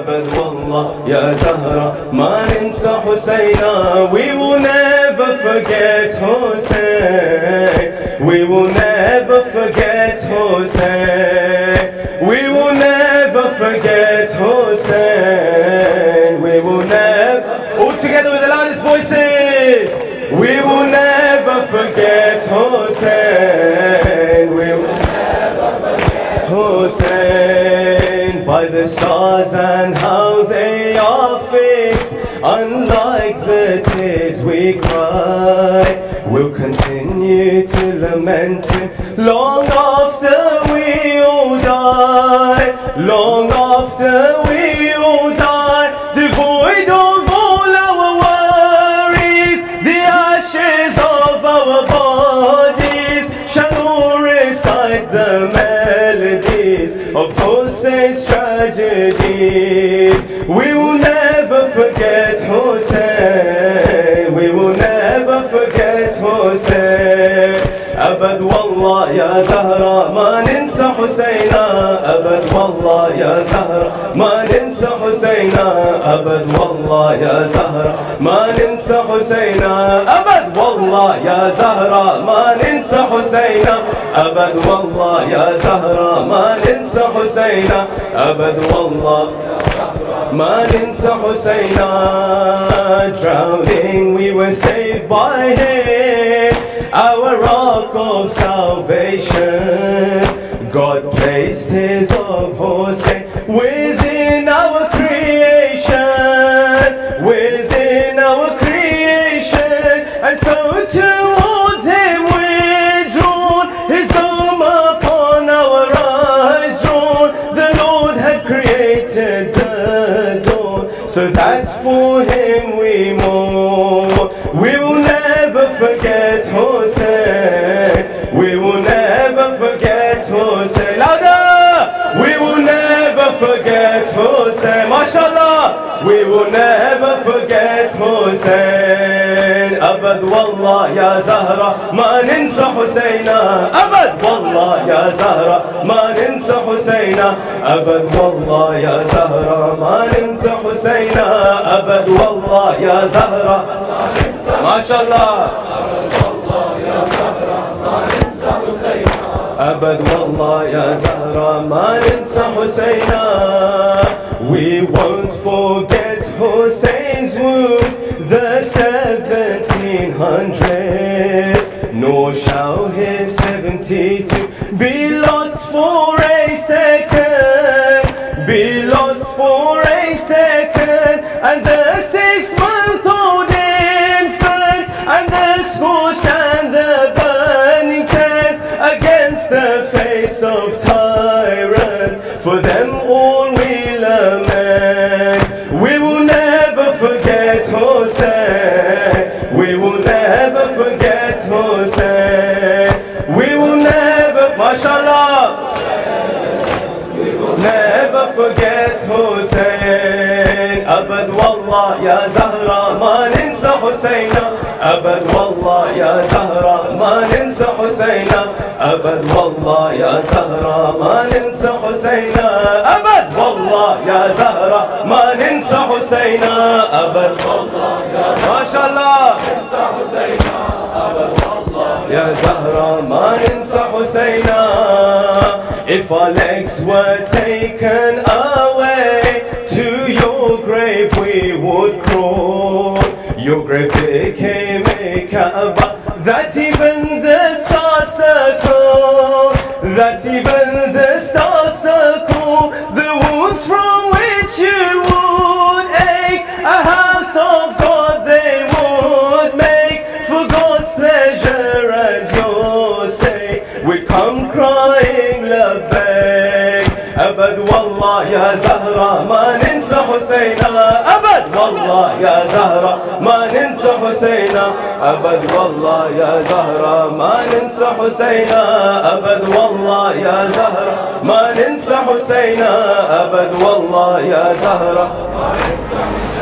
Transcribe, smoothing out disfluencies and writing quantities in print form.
أبد والله يا زهرة ما ننسى حسينا. We will never forget Hussein. We will never forget Hussein. We will never forget Hussein. We will never, all together with the loudest voices. We will never forget Hussein. We will never forget Hussein. By the stars and how they are fixed, unlike the tears we cry, we'll continue to lament him long after we all die. Long after we all die, devoid of all our worries, the ashes of our bodies shall all recite the melodies of Hussein's tragedy. We will never forget Hussein. We will never forget Hussein. أبد والله يا زهرة ما ننسى حسينا. أبد والله يا زهرة ما ننسى حسينا. أبد والله يا زهرة ما ننسى حسينا. أبد والله يا زهرة ما ننسى حسينا. أبد والله يا زهرة ما ننسى حسينا. أبد والله ما ننسى حسينا. Drowning we were saved by him, our rock of salvation. God placed his of Hussein within our creation, within our creation, and so towards him we're drawn, his dome upon our eyes drawn. The Lord had created the dawn, so that for him we mourn. We will never forget Hussein. We will never forget Hussein. Louder! We will never forget Hussein. MashaAllah! We will never forget Hussein. أبد والله يا زهرة ما ننسى حسينا. أبد والله يا زهرة ما ننسى حسينا. أبد والله يا زهرة ما ننسى حسينا. أبد والله يا زهرة ما شاء الله. أبد والله يا زهرة ما ننسى حسينا. We won't forget Hussein's wounds, the 1700, nor shall his 72 be lost for a second, be lost for a second. And the 6-month-old infant, and the scorched and the burning tent, against the face of tyrants, for them all we lament. We will never forget Hussein. We will never forget Hussein. We will never, mashallah, never forget Hussein. أبد والله يا زهرة ما ننسى حسينا. أبد والله يا زهرة ما ننسى حسينا. أبد والله يا زهرة ما ننسى حسينا. أبد والله يا زهرة ما ننسى حسينا. أبد والله ما شاء الله ننسى حسينا. أبد والله يا زهرة ما ننسى حسينا. If our legs were taken away, to your grave we would crawl. Your grave became a Kaaba that even the stars circle, that even the stars circle. The wounds from which you would ache, a house of God they would make, for God's pleasure and your sake. We'd come crying labbaik. أبد والله يا زهرة ما ننسى حسينا. أبد والله يا زهرة ما ننسى حسينا. أبد والله يا زهرة ما ننسى حسينا. أبد والله يا زهرة ما ننسى حسينا. أبد والله يا زهرة ما ننسى حسينا.